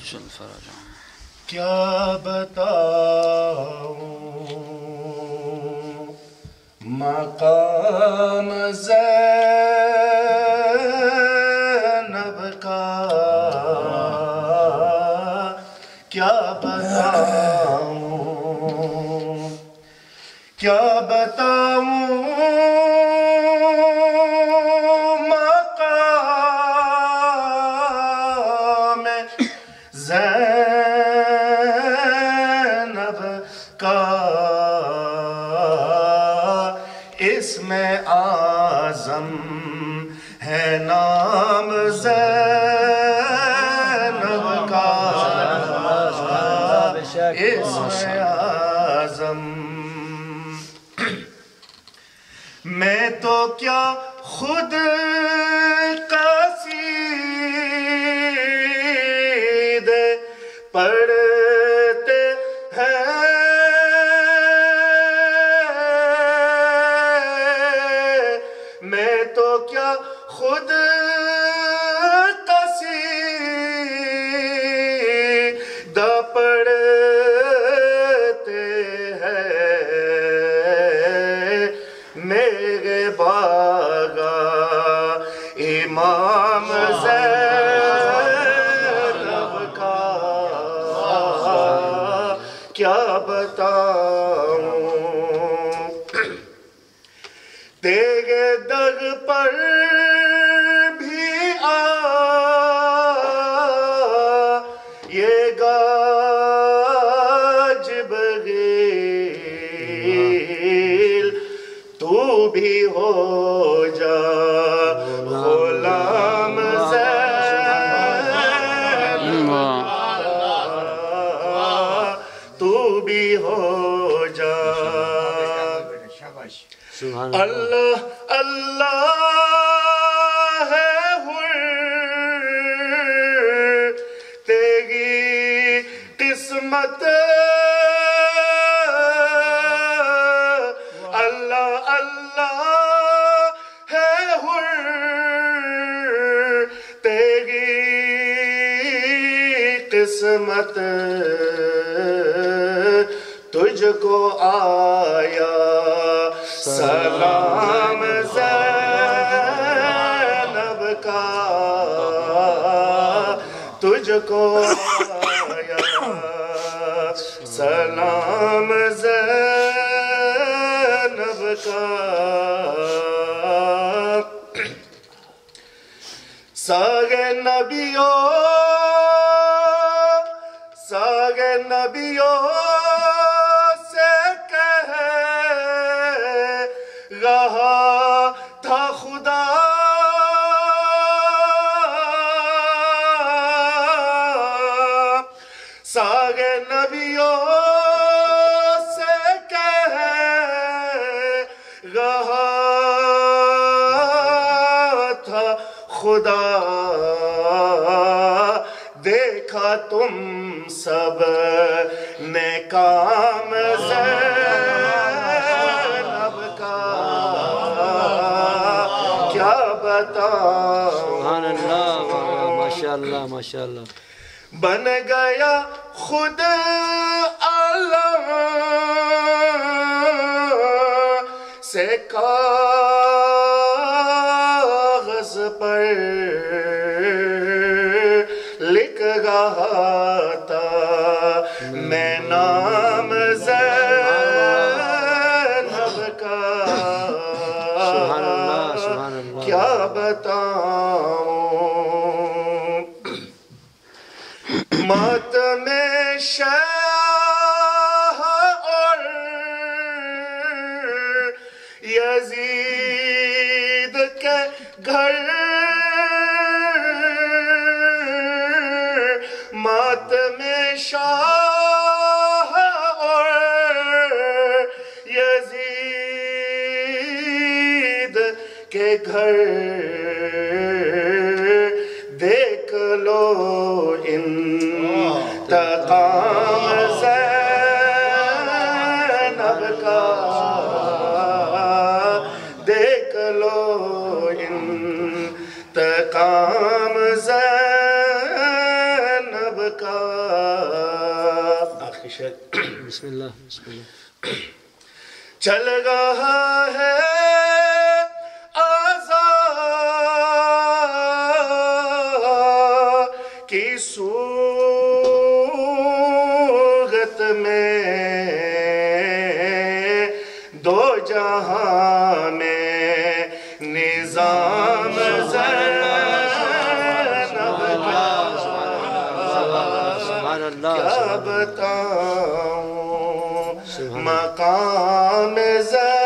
کیا بتاؤں مقام زینب کا، کیا بتاؤں، کیا بتاؤں مقام زینب کا، اس میں اعظم ہے نام زینب کا، اس میں اعظم، میں تو کیا خود قصیدے پڑھتے ہیں، میں تو کیا خود قصیدہ پڑھتے ہیں، میرے باغا امام زینب کا، کیا بتاؤں تیرے در پر بھی آئے گا جبریل، تو بھی ہو جا غلام زینب، تو بھی ہو جا، اللہ اللہ ہے حر تیری قسمت، اللہ اللہ ہے حر تیری قسمت، تجھ کو آیا سلام زینب کا، تجھ کو آیا سلام زینب کا، سارے نبیوں سے کہہ رہا تھا خدا، سارے نبیوں سے کہہ رہا تھا خدا، دیکھا تم سب نے کام زینب کا، کیا بتاؤں، سبحان اللہ، ماشاءاللہ ماشاءاللہ، بن گیا خود عالم سے کاغذ پر لکھ رہا تھا میں نام زینب کا، کیا بتاؤں ماتم شاہ اور یزید کے گھر، ماتم شاہ اور یزید کے گھر، دیکھ لو انتقام زینب کا، دیکھ لو انتقام زینب کا، بسم اللہ بسم اللہ چل رہا ہے آزا کی صورت میں دو جہاں میں نظام کیا بتاؤں مقام زینب